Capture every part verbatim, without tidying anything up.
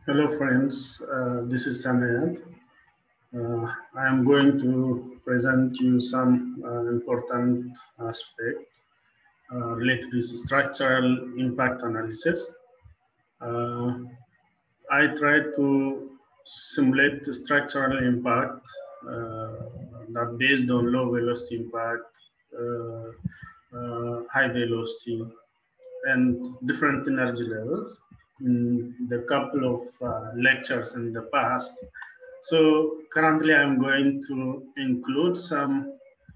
Hello friends, uh, this is Samayat. Uh, I am going to present you some uh, important aspect uh, related to structural impact analysis. Uh, I tried to simulate the structural impact uh, that based on low velocity impact, uh, uh, high velocity, and different energy levels in the couple of uh, lectures in the past. So currently I'm going to include some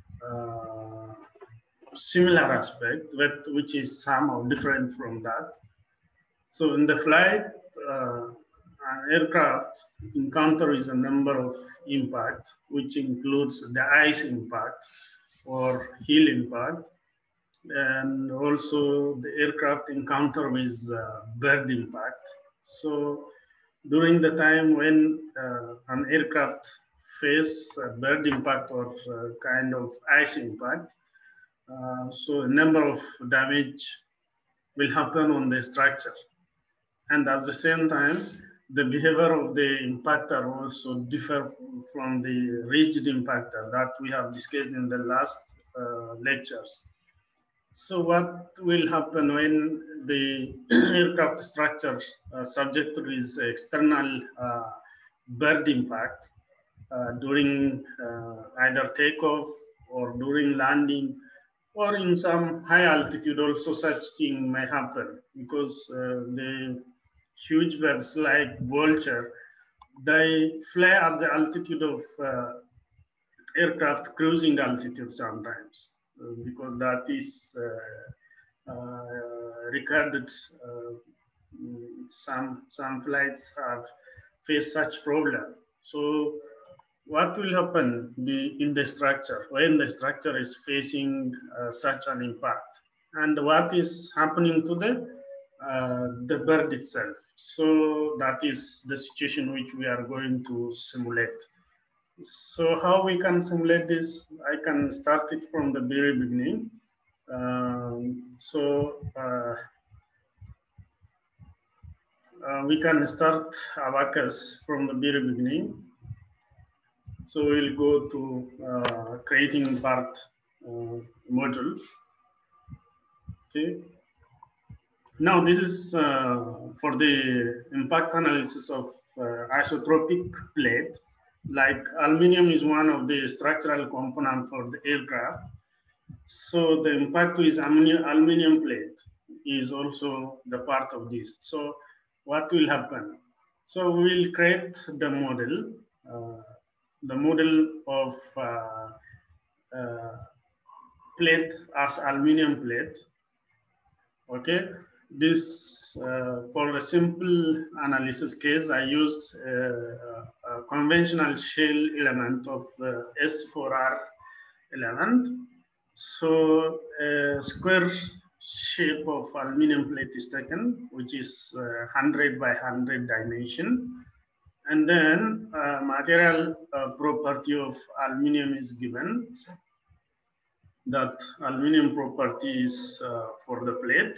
uh, similar aspect, with, which is somehow different from that. So in the flight, uh, an aircraft encounters a number of impacts, which includes the ice impact or hill impact, and also the aircraft encounter with uh, bird impact. So during the time when uh, an aircraft face a bird impact or uh, kind of ice impact, uh, so a number of damage will happen on the structure. And at the same time, the behavior of the impactor also differ from the rigid impactor that we have discussed in the last uh, lectures. So what will happen when the aircraft structure uh, subject to this external uh, bird impact uh, during uh, either takeoff or during landing, or in some high altitude also such thing may happen, because uh, the huge birds like vulture, they fly at the altitude of uh, aircraft cruising altitude sometimes, uh, because that is uh, uh, recorded. Uh, some some flights have faced such problem. So what will happen the, in the structure when the structure is facing uh, such an impact, and what is happening to the uh, the bird itself? So that is the situation which we are going to simulate. So how we can simulate this? I can start it from the very beginning. Um, so uh, uh, we can start Abacus from the very beginning. So we'll go to uh, creating part uh, module. Okay. Now this is uh, for the impact analysis of uh, isotropic plate. Like aluminum is one of the structural components for the aircraft. So the impact with aluminum plate is also the part of this. So what will happen? So we will create the model, uh, the model of uh, uh, plate as aluminum plate. Okay, this uh, for a simple analysis case, I used uh, a conventional shell element of uh, S four R element. So a square shape of aluminum plate is taken, which is uh, one hundred by one hundred dimension. And then uh, material uh, property of aluminum is given. That aluminum property is uh, for the plate,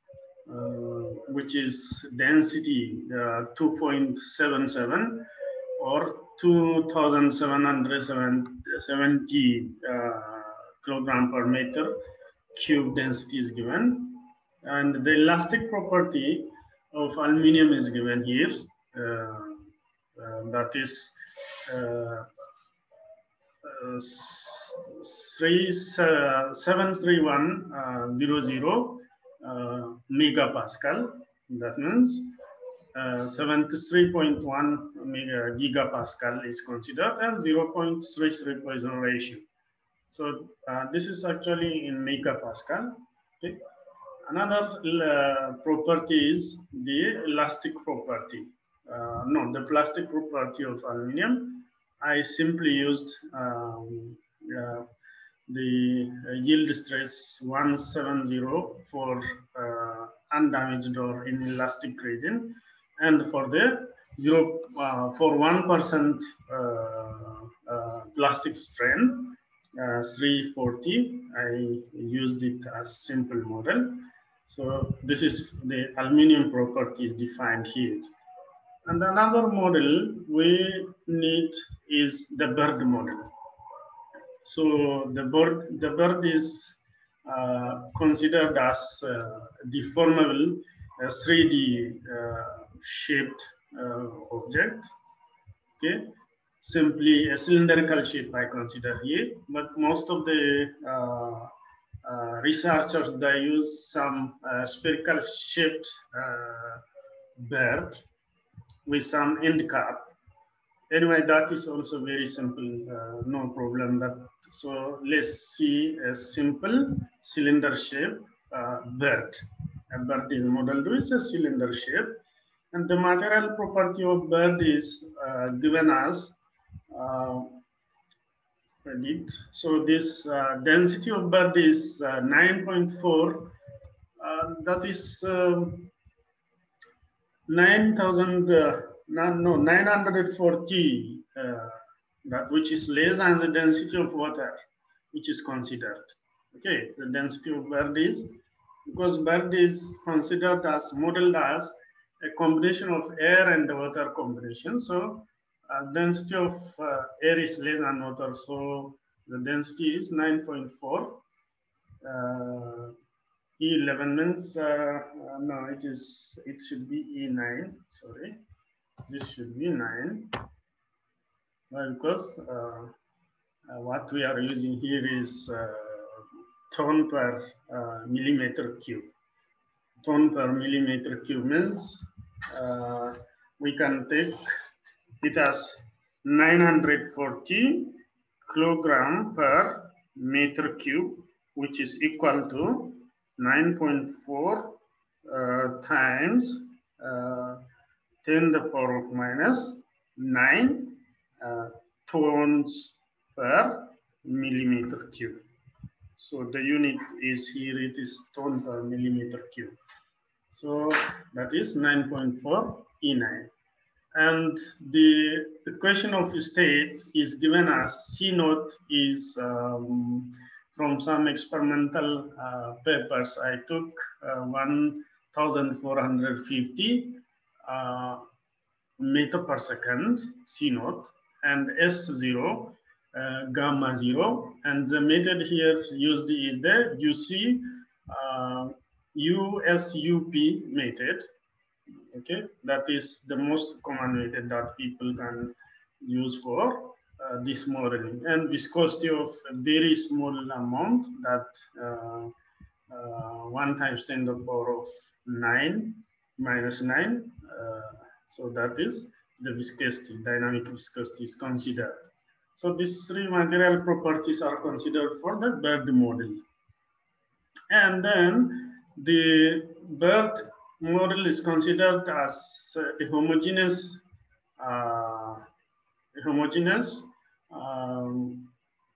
uh, which is density uh, two point seven seven or two thousand seven hundred seventy uh, kilogram per meter cube density is given. And the elastic property of aluminum is given here. Uh, uh, that is uh, uh, three, uh, seven three one zero zero uh, megapascal. That means uh, seventy-three point one mega gigapascal is considered, and zero point three three Poisson ratio. So uh, this is actually in megapascal. Okay. Another uh, property is the elastic property. Uh, no, the plastic property of aluminum. I simply used um, uh, the uh, yield stress one seventy for uh, undamaged or inelastic region, and for the zero uh, for one percent uh, uh, plastic strain uh, three forty. I used it as simple model. So this is the aluminum properties defined here. And another model we need is the bird model. So the bird, the bird is uh, considered as uh, deformable uh, three D uh, shaped uh, object. Okay, simply a cylindrical shape I consider here, but most of the uh, uh, researchers they use some uh, spherical shaped uh, bird with some end cap. Anyway, that is also very simple, uh, no problem. That so let's see a simple cylinder shape uh, bird. A bird is modeled with a cylinder shape, and the material property of bird is uh, given as uh, edit. So this uh, density of bird is uh, nine point four. Uh, that is um, nine thousand, uh, no, no, nine hundred forty, uh, that which is less than the density of water, which is considered. Okay, the density of bird is, because bird is considered as modeled as a combination of air and water combination. So uh, density of uh, air is less than water. So the density is nine point four. Uh, E eleven means, uh, uh, no, it is, it should be E nine, sorry. This should be nine. Well, because uh, uh, what we are using here is uh, ton per uh, millimeter cube. Ton per millimeter cube means uh, we can take it as nine hundred forty kilogram per meter cube, which is equal to nine point four uh, times uh, ten to the power of minus nine uh, tons per millimeter cube. So the unit is here, it is ton per millimeter cube. So that is nine point four E nine. And the equation of state is given as C naught is um, from some experimental uh, papers. I took uh, one thousand four hundred fifty uh, meter per second C naught and S zero, uh, gamma zero. And the method here used is the U C uh, U S U P method. Okay, that is the most common method that people can use for uh, this modeling, and viscosity of a very small amount, that uh, uh, one times ten to the power of nine minus nine. Uh, so that is the viscosity, dynamic viscosity is considered. So these three material properties are considered for the bird model. And then the bird model is considered as a homogeneous, uh, a homogeneous um,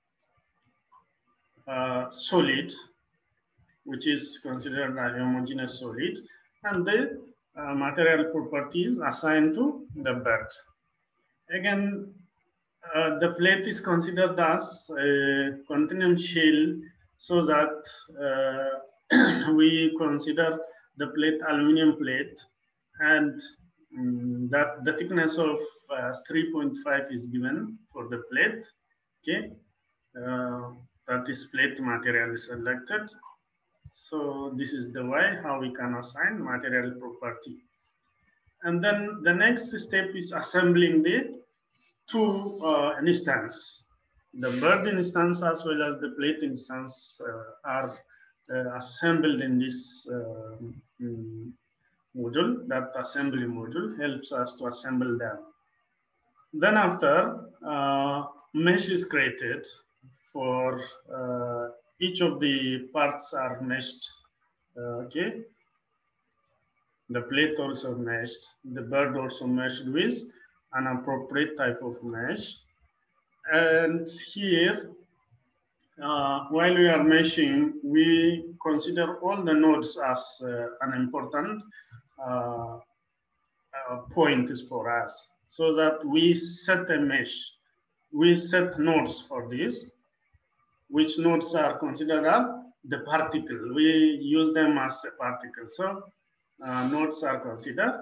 uh, solid, which is considered a homogeneous solid, and the uh, material properties assigned to the bird. Again, uh, the plate is considered as a continuum shell, so that uh, we consider the plate aluminum plate, and um, that the thickness of uh, three point five is given for the plate. Okay, uh, that is plate material is selected. So this is the way how we can assign material property. And then the next step is assembling the two uh, instances. The bird instance as well as the plate instance uh, are uh, assembled in this uh, um, module. That assembly module helps us to assemble them. Then after, uh, mesh is created for uh, each of the parts are meshed. Uh, okay. The plate also meshed. The bird also meshed with an appropriate type of mesh. And here, uh, while we are meshing, we consider all the nodes as uh, an important uh, uh, point is for us, so that we set a mesh. We set nodes for this, which nodes are considered as the particle. We use them as a particle. So uh, nodes are considered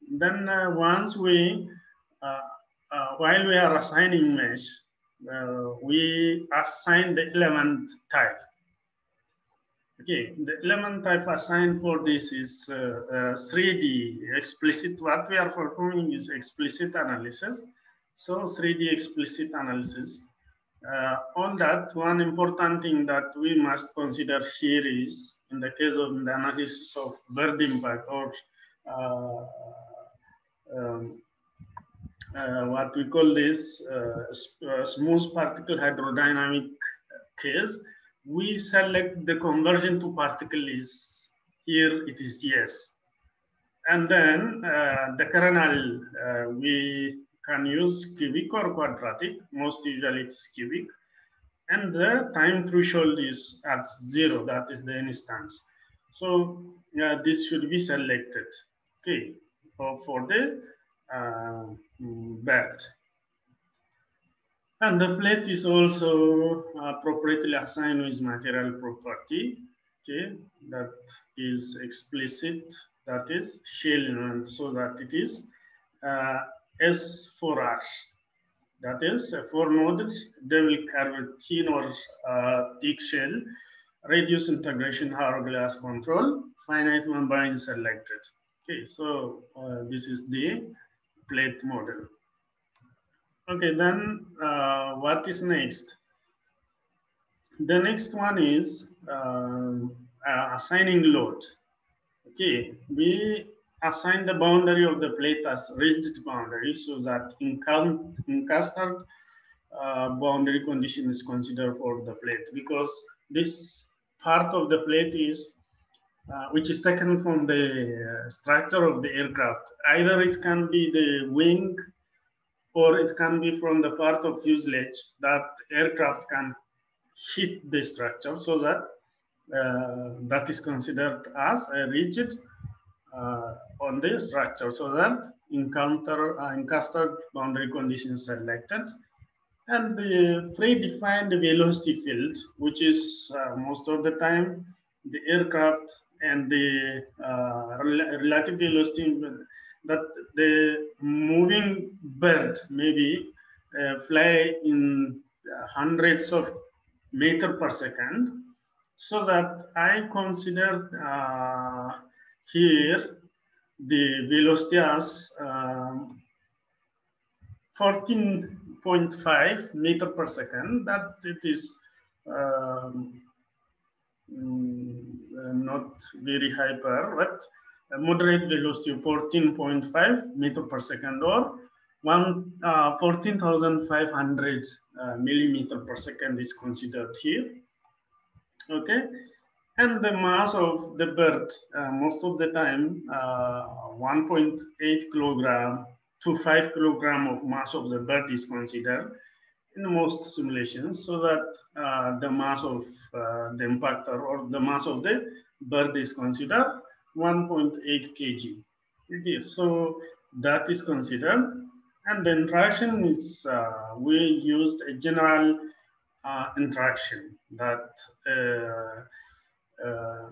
then uh, once we, uh, uh, while we are assigning mesh, uh, we assign the element type. Okay, the element type assigned for this is uh, uh, three D explicit. What we are performing is explicit analysis. So three D explicit analysis. Uh, on that, one important thing that we must consider here is, in the case of the analysis of bird impact or uh, um, uh, what we call this uh, uh, smooth particle hydrodynamic case, we select the conversion to particle is here, it is yes. And then uh, the kernel, uh, we can use cubic or quadratic, most usually it's cubic. And the time threshold is at zero, that is the instance. So uh, this should be selected, okay, for, for the uh, bird. And the plate is also appropriately assigned with material property, okay, that is explicit, that is shell element, so that it is uh, S four R. That is a four node double curved thin or uh, thick shell, reduced integration hourglass control, finite membrane selected. Okay, so uh, this is the plate model. Okay, then uh, what is next? The next one is uh, uh, assigning load. Okay, we assign the boundary of the plate as rigid boundary so that encountered uh, boundary condition is considered for the plate, because this part of the plate is uh, which is taken from the uh, structure of the aircraft. Either it can be the wing, or it can be from the part of fuselage that aircraft can hit the structure, so that uh, that is considered as a rigid uh, on the structure, so that encounter uh, encountered boundary conditions are selected. And the predefined velocity field, which is uh, most of the time the aircraft and the uh, rel relative velocity that the moving bird maybe uh, fly in hundreds of meter per second, so that I consider uh, here the velocity as um, fourteen point five meter per second, that it is um, not very hyper, but a moderate velocity of fourteen point five meter per second, or one uh, fourteen thousand five hundred uh, millimeter per second is considered here. Okay, and the mass of the bird, uh, most of the time, uh, one point eight kilogram to five kilogram of mass of the bird is considered in most simulations, so that uh, the mass of uh, the impactor or the mass of the bird is considered one point eight kilograms. Okay, so that is considered. And the interaction is, uh, we used a general uh, interaction that uh, uh,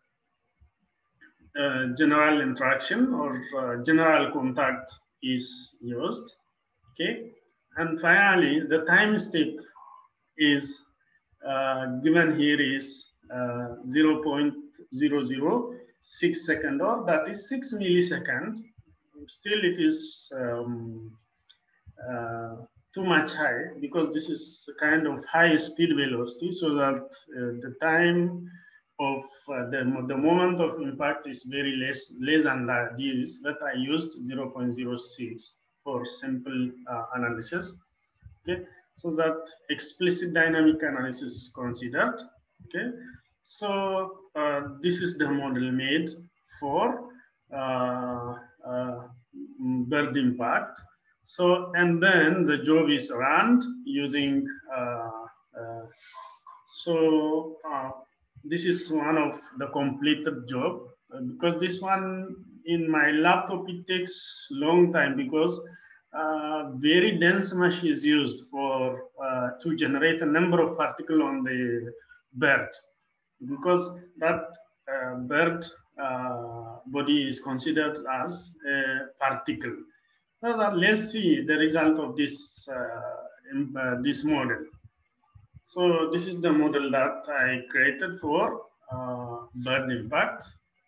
uh, general interaction or uh, general contact is used. Okay, and finally the time step is uh, given here is uh, zero point zero zero six second, or that is six millisecond. Still it is um, uh, too much high, because this is a kind of high speed velocity, so that uh, the time of uh, the, the moment of impact is very less, less than that this, but I used zero point zero six for simple uh, analysis. Okay, so that explicit dynamic analysis is considered. Okay, so uh, this is the model made for uh, uh, bird impact. So, and then the job is run using, uh, uh, so uh, this is one of the completed job, uh, because this one in my laptop, it takes long time, because uh, very dense mesh is used for uh, to generate a number of particles on the bird, because that uh, bird uh, body is considered as a particle. So that let's see the result of this uh, in, uh, this model. So this is the model that I created for uh, bird impact.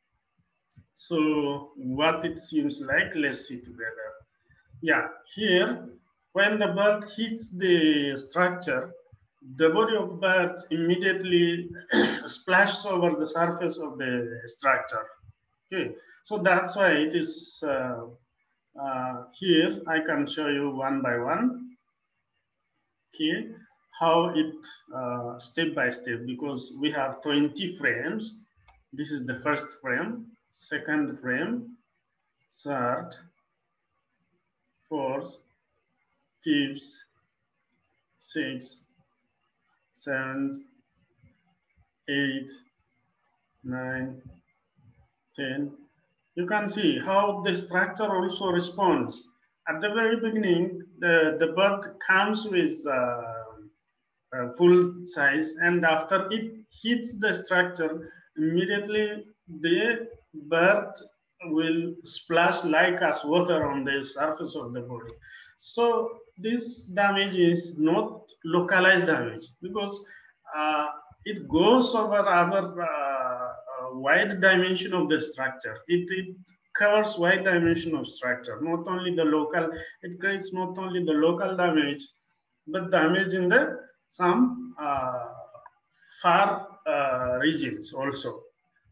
So what it seems like, let's see together. Yeah, here, when the bird hits the structure, the body of bird immediately splashes over the surface of the structure. Okay, so that's why it is uh, uh, here. I can show you one by one. Okay, how it uh, step by step, because we have twenty frames. This is the first frame, second frame, third, fourth, fifth, sixth, seventh, eight, nine, ten. You can see how the structure also responds. At the very beginning, the, the bird comes with uh, uh, full size, and after it hits the structure, immediately the bird will splash like as water on the surface of the body. So this damage is not localized damage, because uh, it goes over other uh, uh, wide dimension of the structure. It, it covers wide dimension of structure, not only the local, it creates not only the local damage, but damage in the some uh, far uh, regions also.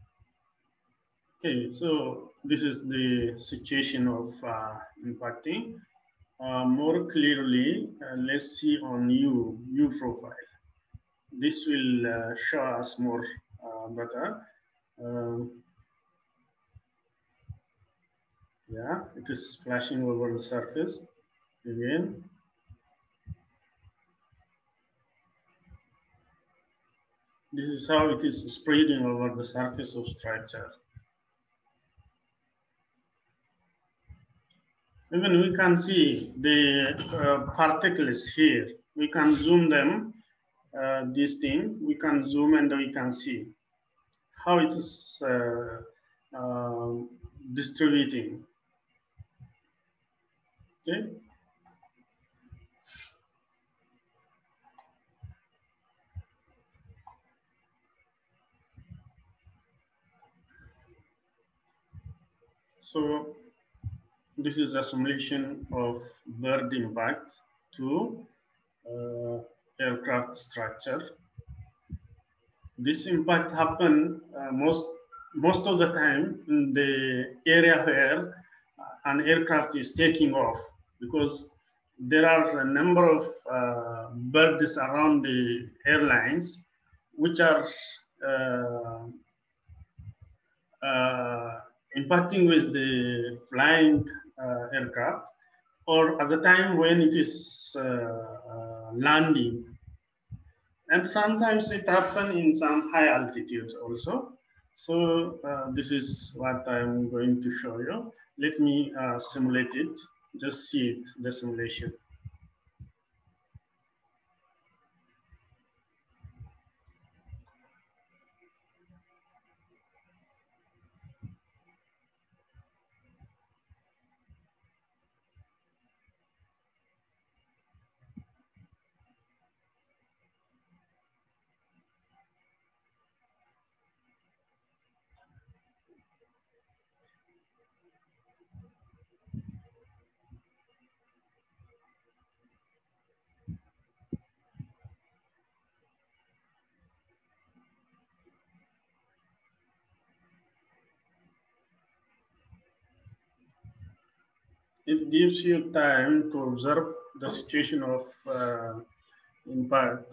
Okay, so this is the situation of uh, impacting. Uh, more clearly, uh, let's see on U, U profile. This will uh, show us more uh, better. Um, yeah, it is splashing over the surface again. This is how it is spreading over the surface of structure. Even we can see the uh, particles here. We can zoom them, uh, this thing, we can zoom and we can see how it is uh, uh, distributing. Okay. So this is a simulation of bird impact to uh, aircraft structure. This impact happen uh, most most of the time in the area where an aircraft is taking off, because there are a number of uh, birds around the airlines which are uh, uh, impacting with the flying uh, aircraft, or at the time when it is uh, uh, landing. And sometimes it happens in some high altitudes also. So uh, this is what I'm going to show you. Let me uh, simulate it. Just see it, the simulation. It gives you time to observe the situation of uh, impact.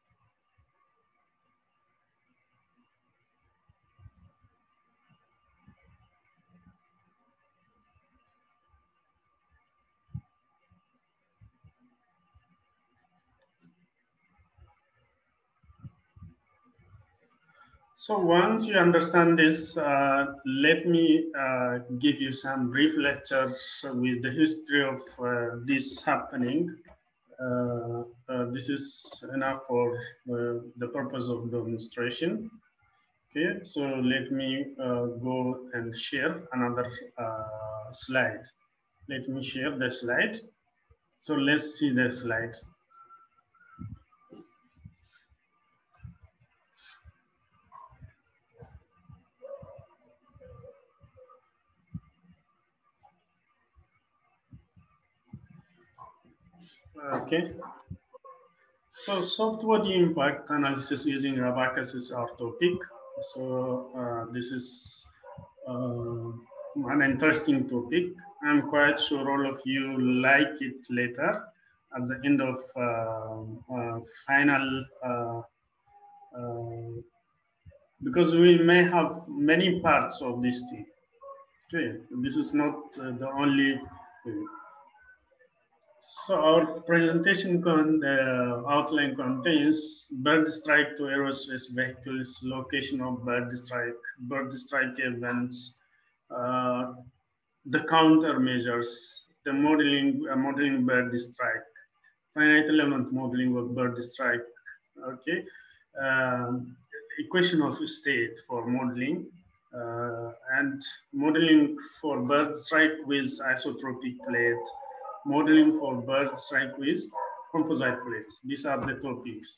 So once you understand this, uh, let me uh, give you some brief lectures with the history of uh, this happening. Uh, uh, this is enough for uh, the purpose of demonstration. Okay, so let me uh, go and share another uh, slide. Let me share the slide. So let's see the slide. Okay. So software impact analysis using Abacus is our topic. So uh, this is uh, an interesting topic. I'm quite sure all of you like it later at the end of uh, uh, final, uh, uh, because we may have many parts of this thing. Okay, this is not uh, the only thing. So our presentation con uh, outline contains bird strike to aerospace vehicles, location of bird strike, bird strike events, uh, the countermeasures, the modeling, uh, modeling bird strike, finite element modeling of bird strike. Okay, um, equation of state for modeling, uh, and modeling for bird strike with isotropic plate, modeling for bird strike with composite plates. These are the topics.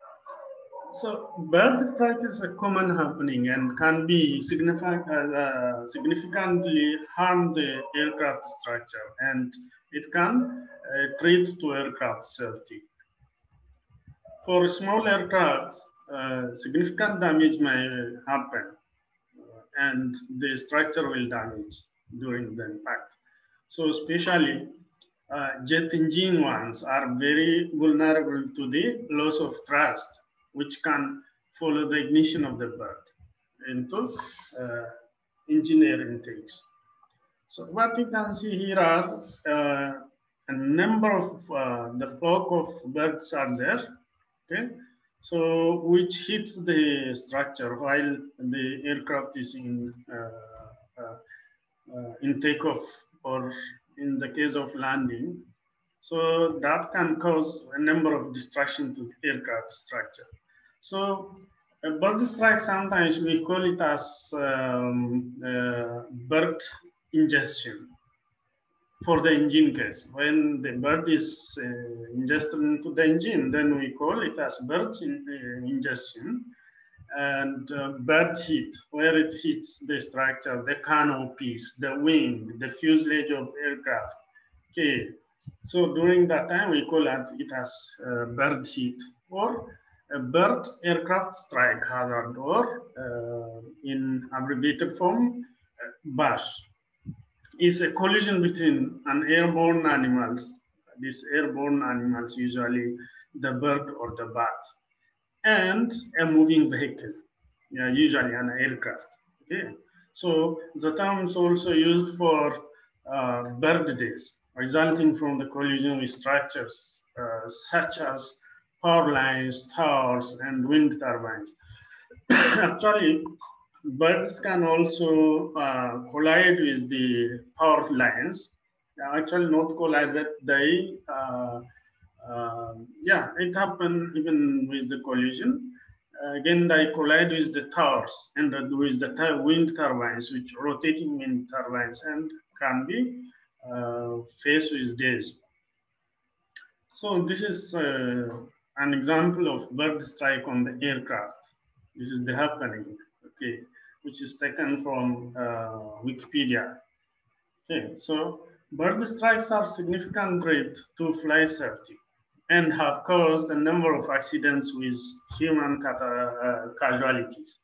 So bird strike is a common happening and can be significant, uh, significantly harm the aircraft structure, and it can uh, threat to aircraft safety. For small aircraft, uh, significant damage may happen, uh, and the structure will damage during the impact. So especially uh, jet engine ones are very vulnerable to the loss of thrust, which can follow the ignition of the bird into uh, engineering things. So what you can see here are uh, a number of uh, the flock of birds are there, okay? So which hits the structure while the aircraft is in uh, uh, uh, in takeoff or in the case of landing. So that can cause a number of destruction to the aircraft structure. So a bird strike, sometimes we call it as um, uh, bird ingestion for the engine case. When the bird is uh, ingested into the engine, then we call it as bird in, uh, ingestion. And uh, bird hit, where it hits the structure, the canopies, the wing, the fuselage of aircraft. Okay, so during that time, we call it, it as uh, bird hit or a bird aircraft strike hazard, or uh, in abbreviated form, uh, BASH. Is a collision between an airborne animals, these airborne animals, usually the bird or the bat, and a moving vehicle, yeah, usually an aircraft. Okay, so the term is also used for uh, bird days resulting from the collision with structures uh, such as power lines, towers, and wind turbines. Actually, birds can also uh, collide with the power lines. Actually, not collide, but they, uh, uh, yeah, it happened even with the collision. Uh, again, they collide with the towers and with the wind turbines, which rotating wind turbines, and can be uh, faced with days. So this is uh, an example of bird strike on the aircraft. This is the happening, okay, which is taken from uh, Wikipedia. Okay, so bird strikes are significant threat to flight safety and have caused a number of accidents with human uh, casualties.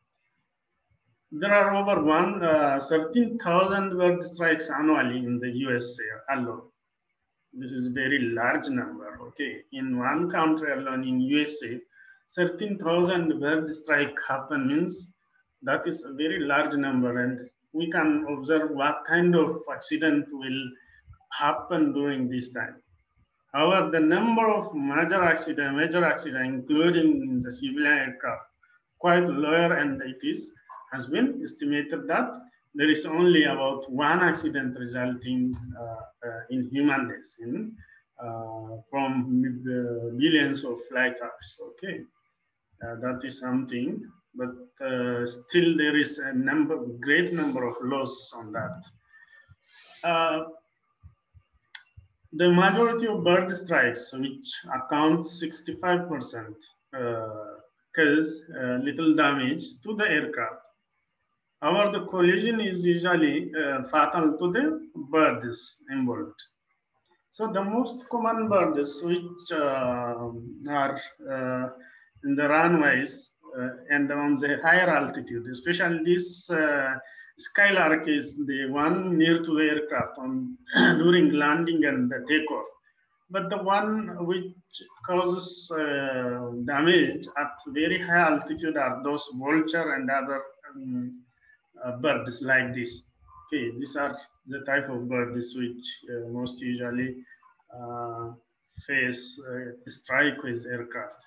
There are over one uh, thirteen thousand bird strikes annually in the U S A alone. This is a very large number, okay. In one country alone, in U S A, thirteen thousand bird strike happen means that is a very large number, and we can observe what kind of accident will happen during this time. However, the number of major accident, major accident, including in the civilian aircraft, quite lower, and it is has been estimated that there is only about one accident resulting uh, uh, in human deaths in uh, from uh, billions of flight hours. Okay, uh, that is something. but uh, still there is a number, great number of losses on that. Uh, the majority of bird strikes, which accounts sixty-five percent, uh, cause uh, little damage to the aircraft. However, the collision is usually uh, fatal to the birds involved. So the most common birds which uh, are uh, in the runways uh, and on the higher altitude, especially this uh, skylark is the one near to the aircraft on during landing and the takeoff. But the one which causes uh, damage at very high altitude are those vulture and other um, uh, birds like this. Okay, these are the type of birds which uh, most usually uh, face uh, strike with aircraft.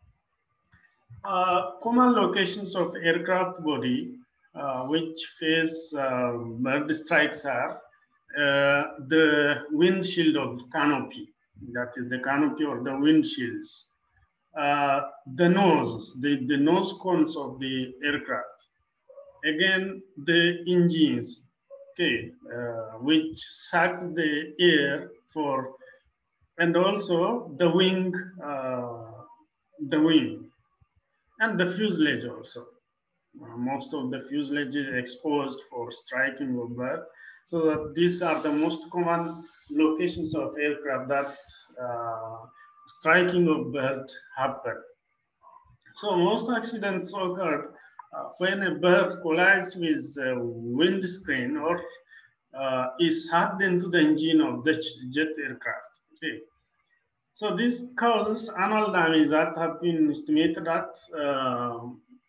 Uh, common locations of aircraft body uh, which face uh, bird strikes are uh, the windshield of canopy, that is the canopy or the windshields, uh, the nose, the, the nose cones of the aircraft, again the engines, okay, uh, which sucks the air for, and also the wing, uh, the wing, and the fuselage also. Uh, most of the fuselage is exposed for striking of bird. So these are the most common locations of aircraft that uh, striking of bird happen. So most accidents occur uh, when a bird collides with a windscreen or uh, is sucked into the engine of the jet aircraft. Okay. So this causes annual damage that have been estimated at uh,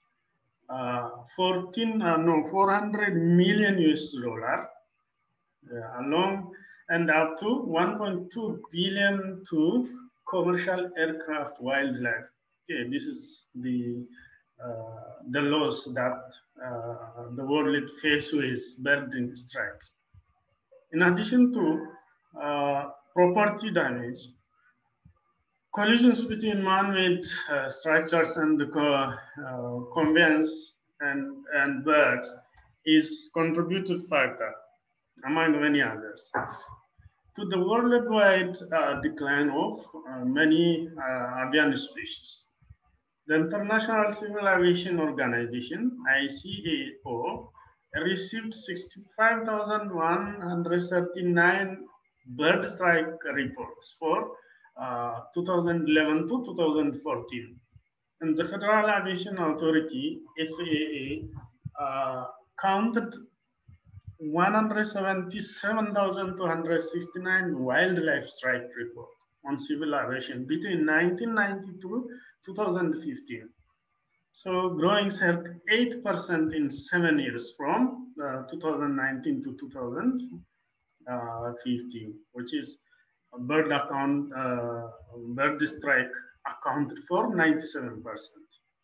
uh, fourteen, uh, no, four hundred million U S dollar uh, along and up to one point two billion to commercial aircraft wildlife. Okay, this is the uh, the loss that uh, the world faces with bird strikes. In addition to uh, property damage, collisions between man-made uh, structures and the uh, conveyance and, and birds is contributed factor, among many others, to the worldwide uh, decline of uh, many uh, avian species. The International Civil Aviation Organization, I C A O, received sixty-five thousand one hundred thirty-nine bird strike reports for uh, two thousand eleven to two thousand fourteen. And the Federal Aviation Authority, F A A, uh, counted one hundred seventy-seven thousand two hundred sixty-nine wildlife strike reports on civil aviation between nineteen ninety-two to two thousand fifteen. So growing eight percent in seven years from uh, two thousand nineteen to two thousand fifteen, which is a bird account, uh, bird strike accounted for ninety-seven percent.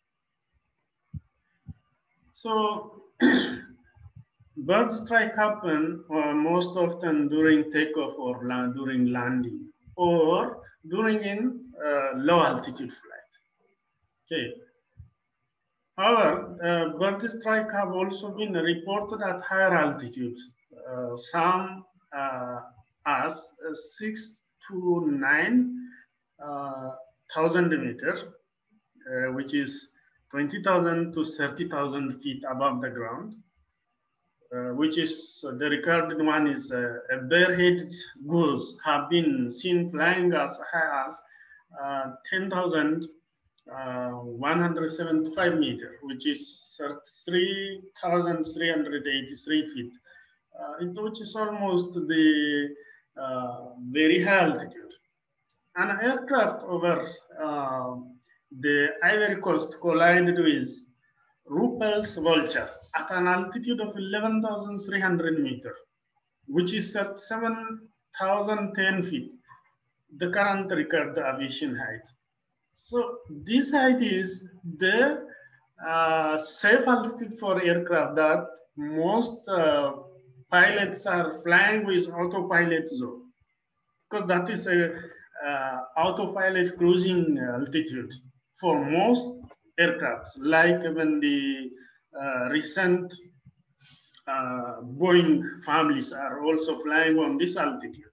So bird strike happen uh, most often during takeoff or la during landing or during in uh, low altitude flight. Okay. However, uh, bird strike have also been reported at higher altitudes, uh, some uh, as uh, six to nine uh, thousand meters, uh, which is twenty thousand to thirty thousand feet above the ground. Uh, which is uh, the recorded one is uh, a bare-headed goose have been seen flying as high as uh, ten thousand one hundred seventy-five meters, which is three thousand three hundred eighty-three feet, uh, which is almost the uh, very high altitude. An aircraft over uh, the Ivory Coast collided with Ruppel's vulture at an altitude of eleven thousand three hundred meters, which is thirty-seven thousand ten feet, the current record aviation height. So this height is the uh, safe altitude for aircraft that most uh, pilots are flying with autopilot zone, because that is a uh, autopilot cruising altitude for most aircrafts, like even the uh, recent uh, Boeing families are also flying on this altitude.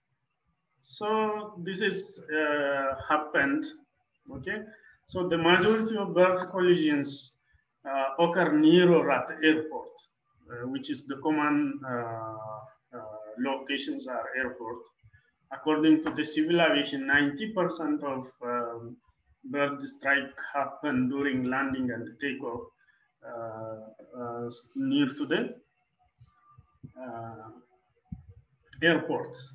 So this is uh, happened, okay? So the majority of bird collisions uh, occur near or at the airport, uh, which is the common uh, uh, locations are airport. According to the civil aviation, ninety percent of um, bird strike happen during landing and takeoff uh, uh, near to the uh, airports.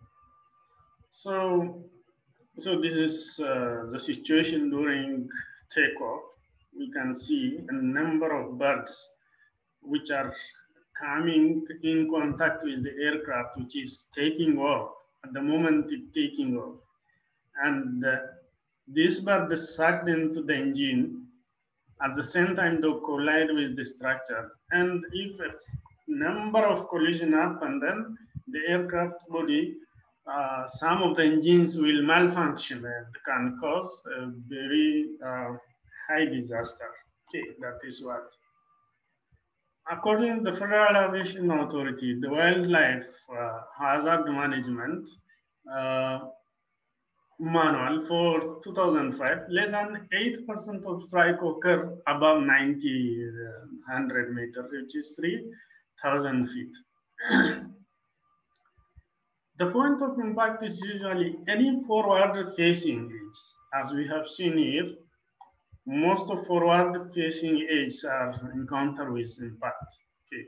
So, so this is uh, the situation during takeoff. We can see a number of birds which are coming in contact with the aircraft, which is taking off at the moment it's taking off. And uh, this bird is sucked into the engine. At the same time, they collide with the structure. And if a number of collision happen, then the aircraft body, uh, some of the engines will malfunction and can cause a very uh, high disaster. Okay, that is what. According to the Federal Aviation Authority, the wildlife uh, hazard management uh, manual for two thousand five, less than eight percent of strike occur above ninety, uh, one hundred meters, which is three thousand feet. The point of impact is usually any forward-facing edge. As we have seen here, most of forward-facing edges are encountered with impact. Okay.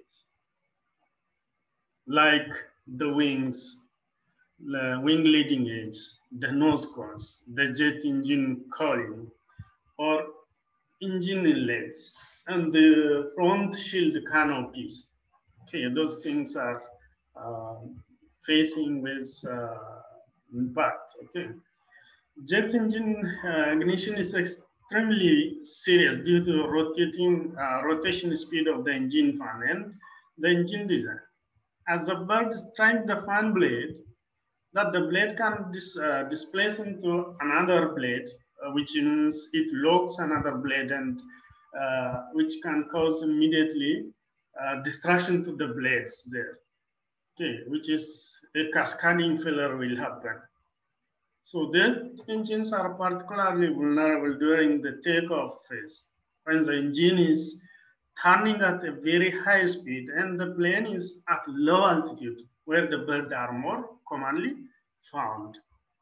Like the wings, the wing leading edge, the nose cones, the jet engine cowling, or engine inlets, and the front shield canopies. Okay, those things are uh, facing with uh, impact. Okay, jet engine uh, ignition is extremely serious due to rotating uh, rotation speed of the engine fan and the engine design. As the bird strikes the fan blade, that the blade can dis, uh, displace into another blade, uh, which means it locks another blade and uh, which can cause immediately uh, destruction to the blades there, okay, which is a cascading failure will happen. So the engines are particularly vulnerable during the takeoff phase when the engine is turning at a very high speed and the plane is at low altitude where the birds are more commonly found.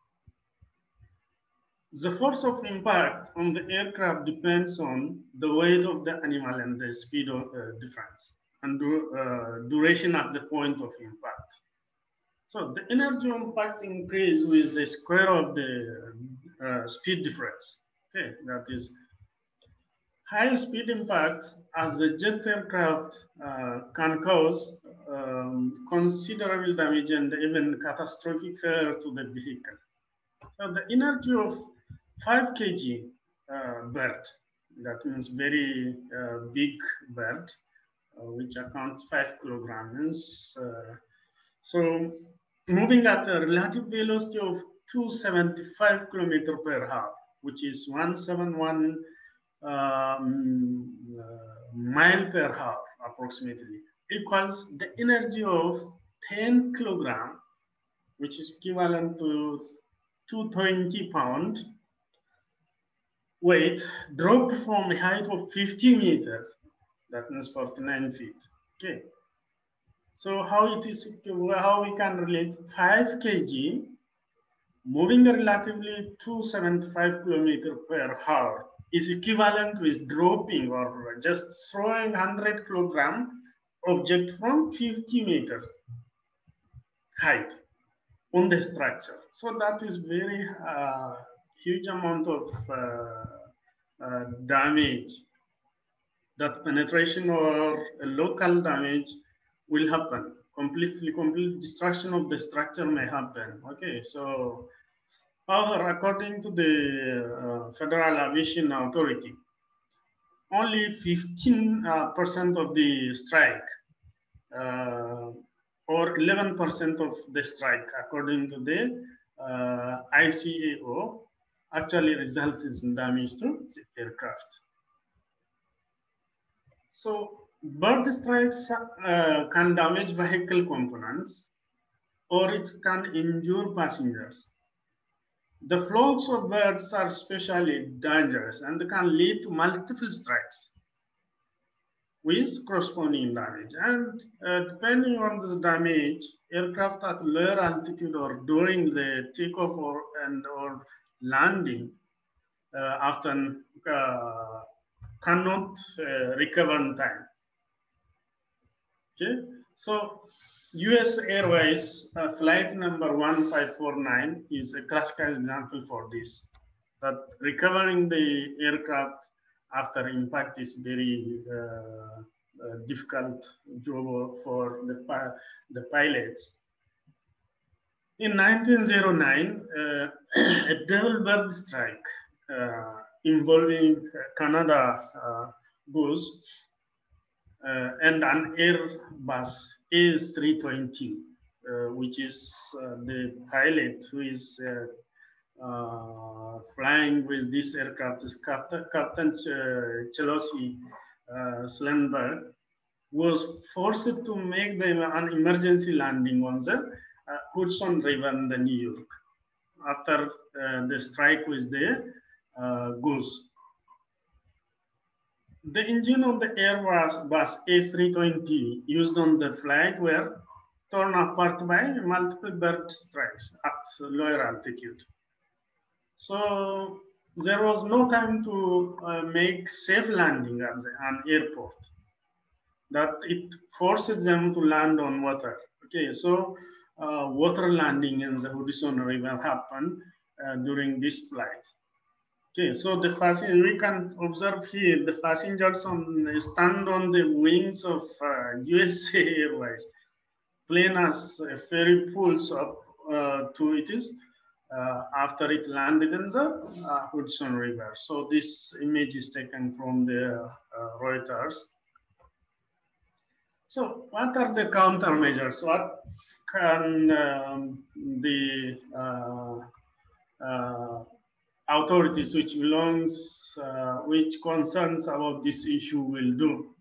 The force of impact on the aircraft depends on the weight of the animal and the speed of uh, difference and du uh, duration at the point of impact. So the energy impact increase with the square of the uh, speed difference. Okay, that is high speed impact as the jet aircraft uh, can cause um, considerable damage and even catastrophic failure to the vehicle. So the energy of five kilograms uh, bird, that means very uh, big bird, uh, which accounts five kilograms. Uh, so moving at a relative velocity of two hundred seventy-five kilometers per hour, which is one hundred seventy-one um, uh, mile per hour approximately, equals the energy of ten kilograms, which is equivalent to two hundred twenty pounds weight, dropped from a height of fifty meters, that means forty-nine feet. Okay. So how it is, how we can relate five kilograms moving relatively two hundred seventy-five kilometers per hour is equivalent with dropping or just throwing one hundred kilogram object from fifty meters height on the structure. So that is very uh, huge amount of uh, uh, damage. That penetration or local damage will happen. Completely, complete destruction of the structure may happen. Okay, so however, according to the uh, Federal Aviation Authority, only fifteen percent uh, of the strike uh, or eleven percent of the strike, according to the uh, I C A O, actually results in damage to the aircraft. So bird strikes uh, can damage vehicle components, or it can injure passengers. The flocks of birds are especially dangerous and can lead to multiple strikes with corresponding damage. And uh, depending on the damage, aircraft at lower altitude or during the takeoff or and or landing uh, often uh, cannot uh, recover in time. Okay, so U S Airways uh, flight number one five four nine is a classical example for this. That recovering the aircraft after impact is very uh, uh, difficult job for the, the pilots. In nineteen oh nine, uh, a double bird strike uh, involving Canada uh, goose uh, and an Airbus A three twenty, uh, which is uh, the pilot who is uh, uh, flying with this aircraft is Captain, Captain uh, Chelsea uh, Slenberg, was forced to make the, an emergency landing on the uh, Hudson River in the New York after uh, the strike with the uh, goose. The engine of the Airbus A three twenty used on the flight were torn apart by multiple bird strikes at lower altitude. So there was no time to uh, make safe landing at the, an airport. That it forced them to land on water. Okay, so uh, water landing in the Hudson River happened uh, during this flight. Okay, so the we can observe here the passengers on stand on the wings of uh, U S A Airways. Plane has a ferry pulls up uh, to it is uh, after it landed in the uh, Hudson River. So this image is taken from the uh, Reuters. So what are the countermeasures? What can um, the uh, uh, authorities which belongs, uh, which concerns about this issue will do?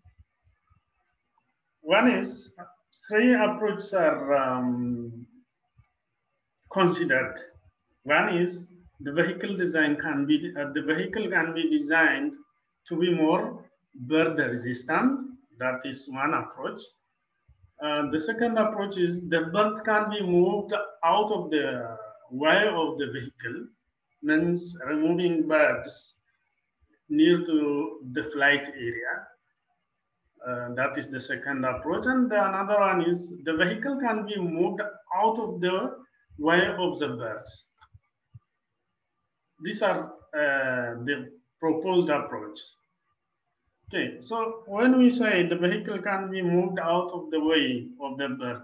One is three approaches are um, considered. One is the vehicle design can be uh, the vehicle can be designed to be more bird resistant. That is one approach. Uh, the second approach is the bird can be moved out of the way of the vehicle, means removing birds near to the flight area. Uh, that is the second approach. And the another one is the vehicle can be moved out of the way of the birds. These are uh, the proposed approach. Okay, so when we say the vehicle can be moved out of the way of the bird,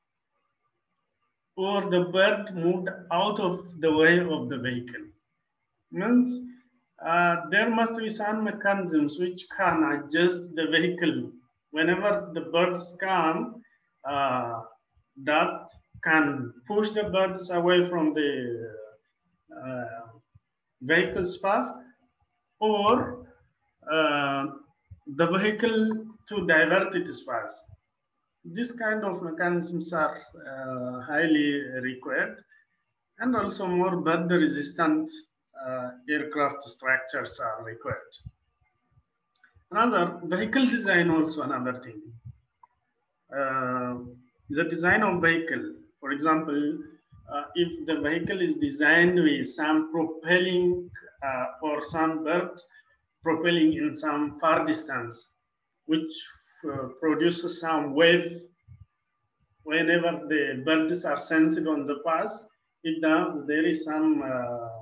or the bird moved out of the way of the vehicle, means uh, there must be some mechanisms which can adjust the vehicle whenever the birds come, uh, that can push the birds away from the uh, vehicle's path, or uh, the vehicle to divert its path. This kind of mechanisms are uh, highly required, and also more bird resistant uh, aircraft structures are required. Another, vehicle design also another thing. Uh, the design of vehicle, for example, uh, if the vehicle is designed with some propelling uh, or some bird propelling in some far distance, which uh, produces some wave whenever the birds are sensed on the path, if the, there is some uh,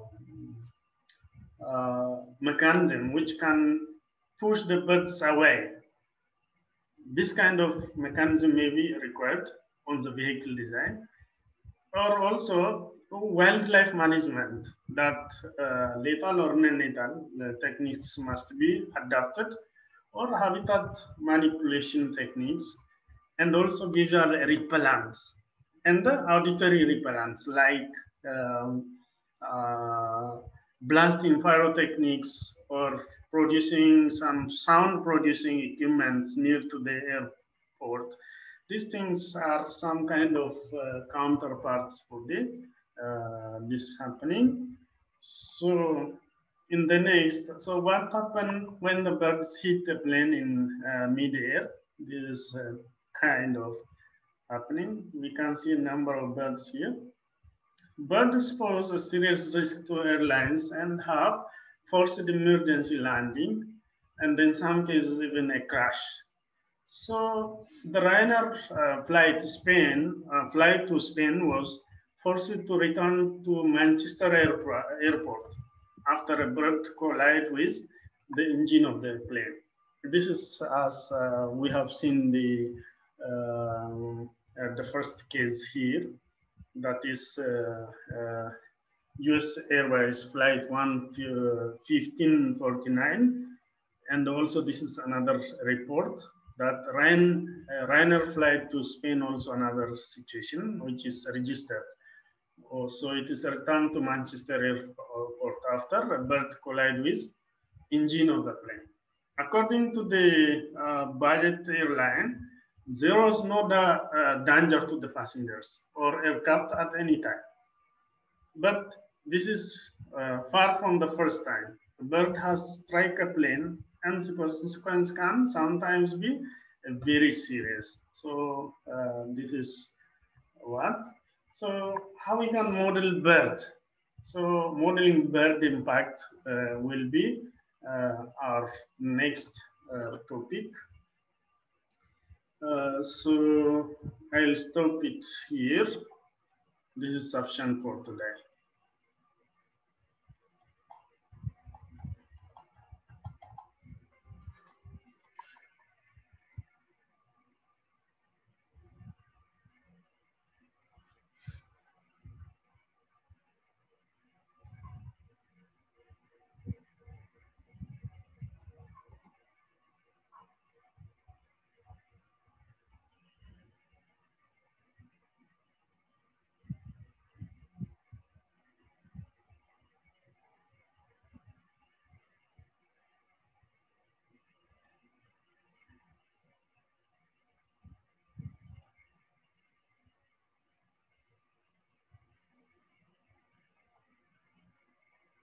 uh, mechanism which can push the birds away. This kind of mechanism may be required on the vehicle design, or also wildlife management, that uh, lethal or non-lethal techniques must be adapted, or habitat manipulation techniques, and also visual repellents and the auditory repellents like um, uh, blasting pyrotechnics or producing some sound producing equipment near to the airport. These things are some kind of uh, counterparts for the uh, this happening. So in the next, so what happened when the birds hit the plane in uh, mid-air? This is uh, kind of happening. We can see a number of birds here. Birds pose a serious risk to airlines and have forced emergency landing, and in some cases even a crash. So the Ryanair uh, flight Spain uh, flight to Spain was forced to return to Manchester airport after a bird collided with the engine of the plane. This is as uh, we have seen the uh, uh, the first case here, that is uh, uh, U S Airways flight one fifteen forty-nine, and also this is another report that Ryan, uh, Ryanair flight to Spain, also another situation which is registered. Oh, so it is returned to Manchester airport after a bird collide with engine of the plane. According to the uh, budget airline, there was no da uh, danger to the passengers or aircraft at any time. But this is uh, far from the first time. A bird has struck a plane, and the consequence can sometimes be very serious. So uh, this is what. So how we can model bird? So modeling bird impact uh, will be uh, our next uh, topic. Uh, so I'll stop it here. This is sufficient for today.